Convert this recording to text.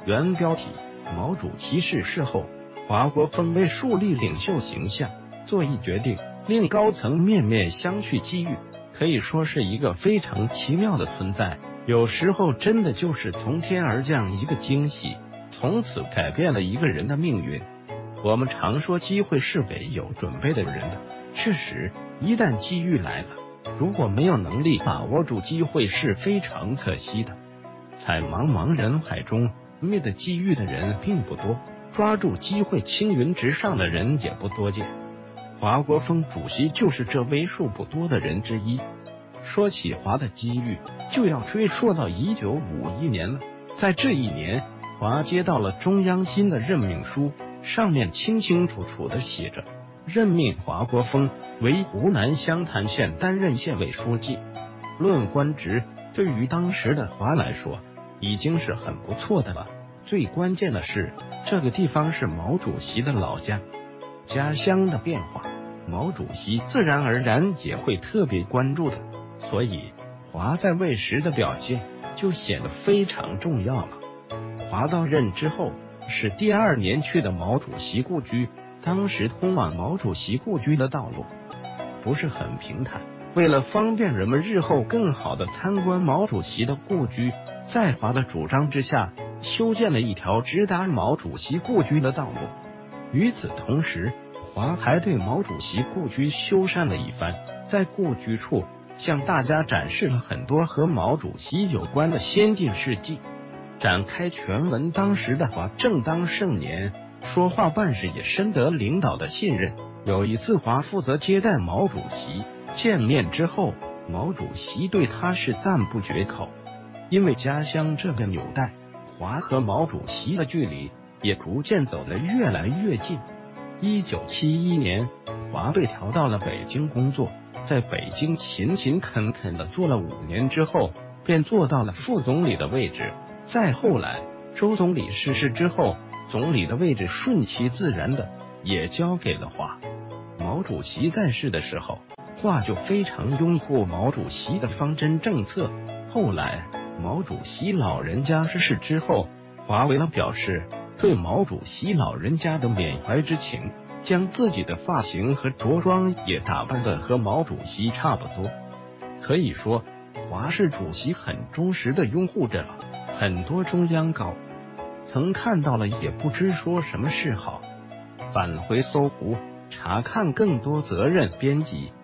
原标题：毛主席逝世后，华国锋为树立领袖形象，做一决定，令高层面面相觑机遇，可以说是一个非常奇妙的存在。有时候真的就是从天而降一个惊喜，从此改变了一个人的命运。我们常说机会是给有准备的人的，事实一旦机遇来了，如果没有能力把握住机会是非常可惜的。在茫茫人海中，灭的机遇的人并不多，抓住机会青云直上的人也不多见。华国锋主席就是这为数不多的人之一。说起华的机遇，就要追溯到1951年了。在这一年，华接到了中央新的任命书，上面清清楚楚地写着，任命华国锋为湖南湘潭县担任县委书记。论官职，对于当时的华来说，已经是很不错的了。最关键的是，这个地方是毛主席的老家，家乡的变化，毛主席自然而然也会特别关注的。所以华在位时的表现就显得非常重要了。华到任之后，是第2年去的毛主席故居。当时通往毛主席故居的道路不是很平坦，为了方便人们日后更好的参观毛主席的故居，在华的主张之下，修建了一条直达毛主席故居的道路。与此同时，华还对毛主席故居修缮了一番，在故居处向大家展示了很多和毛主席有关的先进事迹，展开全文。当时的华正当盛年，说话办事也深得领导的信任。有一次，华负责接待毛主席，见面之后，毛主席对他是赞不绝口。因为家乡这个纽带，华和毛主席的距离也逐渐走得越来越近。1971年，华被调到了北京工作，在北京勤勤恳恳的做了5年之后，便做到了副总理的位置。再后来，周总理逝世之后，总理的位置顺其自然的也交给了华。毛主席在世的时候，华就非常拥护毛主席的方针政策。后来毛主席老人家逝世之后，华为了表示对毛主席老人家的缅怀之情，将自己的发型和着装也打扮得和毛主席差不多。可以说，华是主席很忠实的拥护者了。很多中央高层看到了也不知说什么是好。返回搜狐，查看更多责任编辑。